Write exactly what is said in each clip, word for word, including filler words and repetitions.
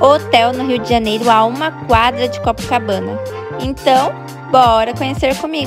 hotel no Rio de Janeiro, a uma quadra de Copacabana. Então, bora conhecer comigo!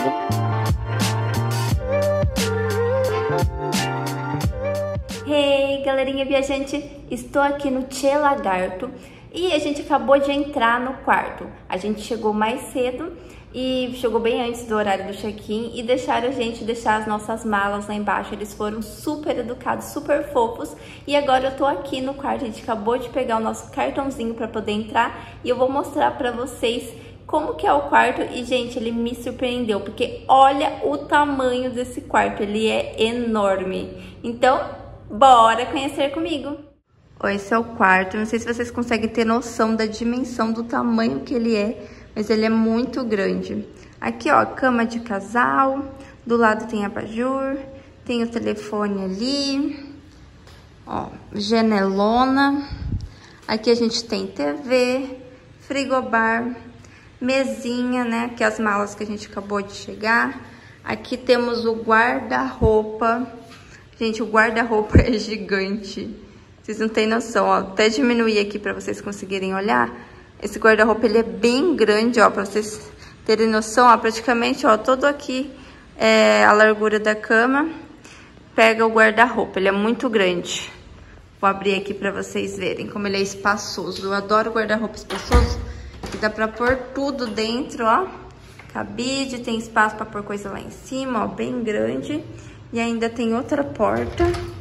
Hey, galerinha viajante! Estou aqui no Tchê Lagarto e a gente acabou de entrar no quarto. A gente chegou mais cedo e chegou bem antes do horário do check-in e deixaram a gente deixar as nossas malas lá embaixo. Eles foram super educados, super fofos. E agora eu tô aqui no quarto, a gente acabou de pegar o nosso cartãozinho para poder entrar e eu vou mostrar para vocês como que é o quarto. E, gente, ele me surpreendeu, porque olha o tamanho desse quarto, ele é enorme. Então, bora conhecer comigo! Esse é o quarto, não sei se vocês conseguem ter noção da dimensão do tamanho que ele é, mas ele é muito grande. Aqui, ó, cama de casal, do lado tem abajur, tem o telefone ali, ó, janelona. Aqui a gente tem T V, frigobar, mesinha, né, que é as malas que a gente acabou de chegar. Aqui temos o guarda-roupa. Gente, o guarda-roupa é gigante. Vocês não têm noção, ó. Até diminuir aqui pra vocês conseguirem olhar. Esse guarda-roupa, ele é bem grande, ó, pra vocês terem noção, ó, praticamente, ó, todo aqui é a largura da cama, pega o guarda-roupa, ele é muito grande. Vou abrir aqui pra vocês verem como ele é espaçoso. Eu adoro guarda-roupa espaçoso, que dá pra pôr tudo dentro, ó. Cabide, tem espaço pra pôr coisa lá em cima, ó, bem grande. E ainda tem outra porta,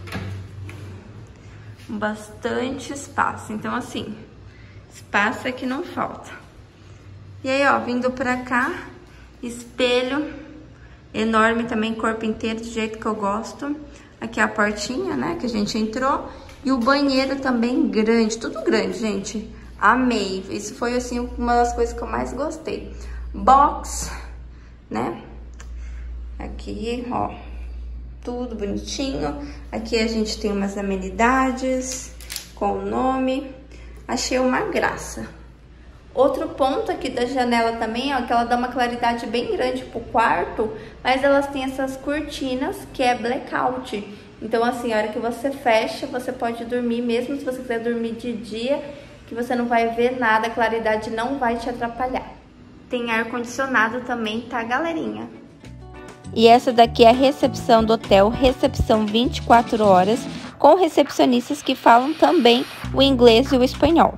bastante espaço, então assim... espaço é que não falta. E aí, ó, vindo pra cá, espelho enorme também, corpo inteiro, do jeito que eu gosto. Aqui é a portinha, né, que a gente entrou. E o banheiro também grande, tudo grande, gente. Amei. Isso foi, assim, uma das coisas que eu mais gostei. Box, né? Aqui, ó, tudo bonitinho. Aqui a gente tem umas amenidades com o nome. Achei uma graça. Outro ponto aqui da janela também, ó, que ela dá uma claridade bem grande pro quarto, mas elas têm essas cortinas que é blackout. Então, assim, a hora que você fecha, você pode dormir, mesmo se você quiser dormir de dia, que você não vai ver nada, a claridade não vai te atrapalhar. Tem ar-condicionado também, tá, galerinha? E essa daqui é a recepção do hotel, recepção vinte e quatro horas, com recepcionistas que falam também o inglês e o espanhol.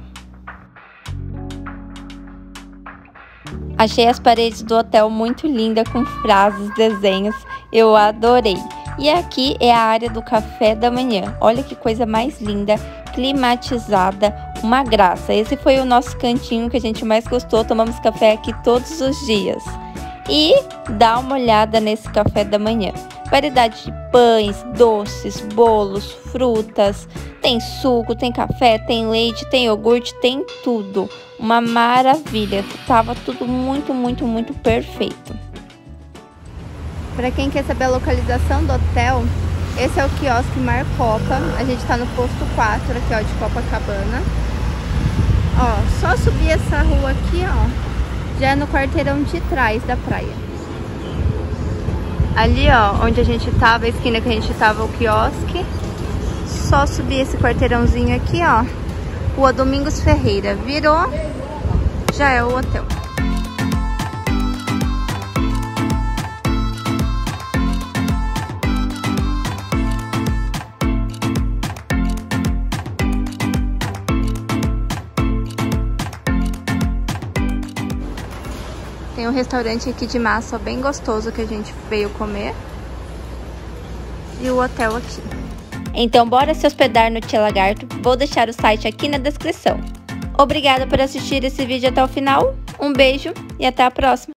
Achei as paredes do hotel muito linda, com frases, desenhos, eu adorei. E aqui é a área do café da manhã, olha que coisa mais linda, climatizada, uma graça. Esse foi o nosso cantinho que a gente mais gostou, tomamos café aqui todos os dias. E dá uma olhada nesse café da manhã. Variedade de pães, doces, bolos, frutas, tem suco, tem café, tem leite, tem iogurte, tem tudo. Uma maravilha, tava tudo muito, muito, muito perfeito. Para quem quer saber a localização do hotel, esse é o quiosque Mar Copa. A gente tá no posto quatro aqui, ó, de Copacabana. Ó, só subir essa rua aqui, ó, já é no quarteirão de trás da praia. Ali, ó, onde a gente tava, a esquina que a gente tava, o quiosque. Só subir esse quarteirãozinho aqui, ó. Rua Domingos Ferreira. Virou, já é o hotel. Tem um restaurante aqui de massa bem gostoso que a gente veio comer. E o hotel aqui. Então bora se hospedar no Tchê Lagarto. Vou deixar o site aqui na descrição. Obrigada por assistir esse vídeo até o final. Um beijo e até a próxima.